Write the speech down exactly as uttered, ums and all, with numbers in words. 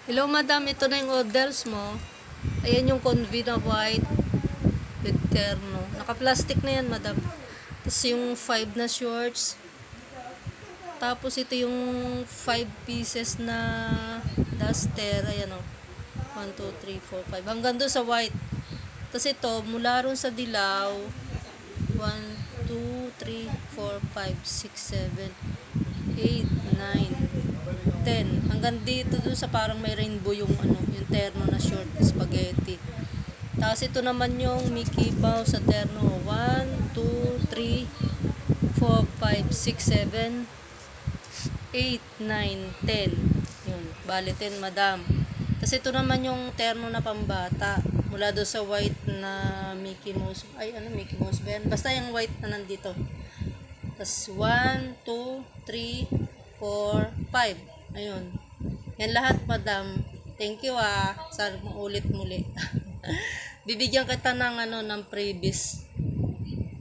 Hello madam, ito na yung orders mo. Ayan yung convi na white with terno. Naka-plastic na yan madam. Tapos yung five na shorts. Tapos ito yung five pieces na duster. Ayan o. one, two, three, four, five. Hanggang doon sa white. Tapos ito, mula ron sa dilaw. one, two, three, four, five, six, seven, eight, nine, ten. Hanggang dito dun sa parang may rainbow yung ano, yung terno na short spaghetti. Tapos ito naman yung Mickey Mouse sa terno. one, two, three, four, five, six, seven, eight, nine, ten. Yun, bali ten madam. Tapos ito naman yung terno na pambata. Mula doon sa white na Mickey Mouse. Ay, ano, Mickey Mouse ba yan? Basta yung white na nandito. Tapos one, two, three, four, five. Ayun. Yan lahat, madam. Thank you ah. Sana maulit muli. Bibigyan kita ng ano, ng previous.